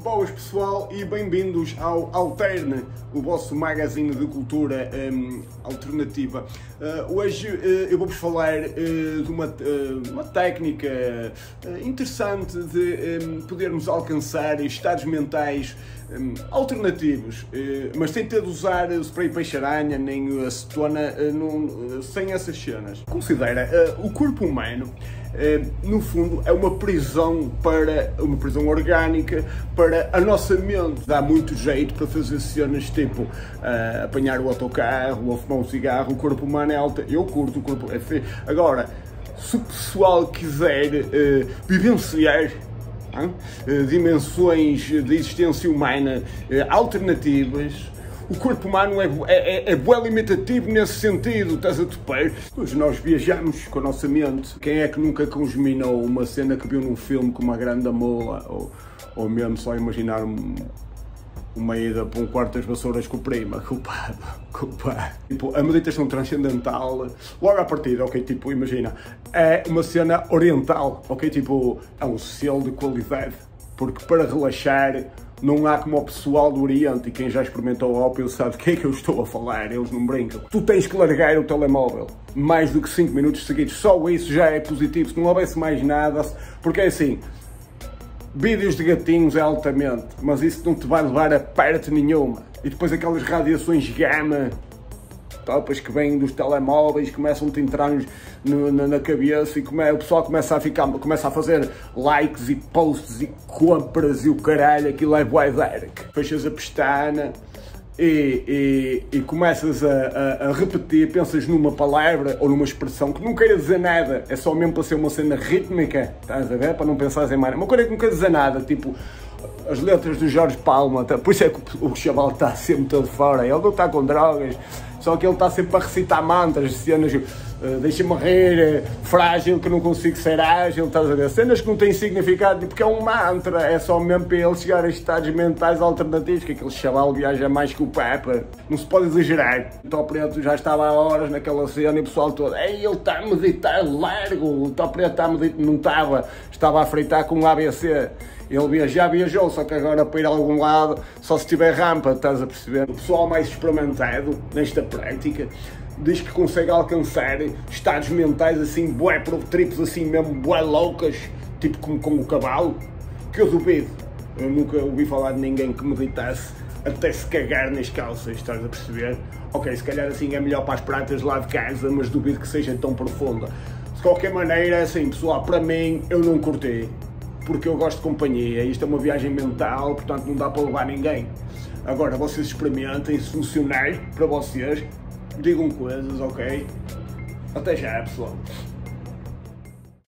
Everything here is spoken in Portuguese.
Boas pessoal e bem-vindos ao Alterne, o vosso magazine de cultura alternativa. Hoje eu vou-vos falar de uma técnica interessante de podermos alcançar estados mentais alternativos, mas sem ter de usar spray peixe-aranha nem acetona, sem essas cenas. Considera o corpo humano no fundo é uma prisão orgânica para a nossa mente. Dá muito jeito para fazer cenas tipo apanhar o autocarro ou fumar um cigarro. O corpo humano é alto, eu curto, o corpo é feio. Agora, se o pessoal quiser vivenciar dimensões de existência humana alternativas, o corpo humano é bué limitativo nesse sentido, estás a topar? Pois nós viajamos com a nossa mente. Quem é que nunca congeminou uma cena que viu num filme com uma grande mola, ou mesmo só imaginar uma ida para um quarto das vassouras com o prima? Culpado. Tipo, a meditação transcendental, logo à partida, ok, tipo, imagina, é uma cena oriental, ok, tipo, é um selo de qualidade, porque para relaxar não há como o pessoal do Oriente, e quem já experimentou o ópio sabe de que é que eu estou a falar, eles não brincam. Tu tens que largar o telemóvel mais do que 5 minutos seguidos, só isso já é positivo, se não houvesse mais nada, porque é assim, vídeos de gatinhos é altamente, mas isso não te vai levar a parte nenhuma. E depois aquelas radiações gama, topas que vêm dos telemóveis, começam-te a entrar na cabeça e o pessoal começa a fazer likes e posts e compras e o caralho, aquilo é bué dark. Fechas a pestana e começas a repetir, pensas numa palavra ou numa expressão que não queira dizer nada, é só mesmo para ser uma cena rítmica, estás a ver? Para não pensares em mais nada. Uma coisa que não quer dizer nada, tipo as letras do Jorge Palma, por isso é que o chaval está sempre todo fora, ele não está com drogas, só que ele está sempre a recitar mantras, cenas, deixa-me rir, frágil que não consigo ser ágil, estás a ver? Cenas que não têm significado, porque é um mantra, é só mesmo para ele chegar a estados mentais alternativos, que aquele chaval viaja mais que o Papa, não se pode exagerar. O Tó Preto já estava há horas naquela cena e o pessoal todo, ei, ele está a meditar largo, o Tó Preto está a meditar, não estava a fritar com um ABC. Ele já viajou, só que agora para ir a algum lado, só se tiver rampa, estás a perceber? O pessoal mais experimentado nesta prática diz que consegue alcançar estados mentais assim, bué trips assim mesmo, bué loucas, tipo como o cavalo, que eu duvido. Eu nunca ouvi falar de ninguém que meditasse até se cagar nas calças, estás a perceber? Ok, se calhar assim é melhor para as pratas lá de casa, mas duvido que seja tão profunda. De qualquer maneira, assim, pessoal, para mim, eu não curti, porque eu gosto de companhia, isto é uma viagem mental, portanto não dá para levar ninguém. Agora, vocês experimentem, se funcionar para vocês, digam coisas, ok? Até já, pessoal.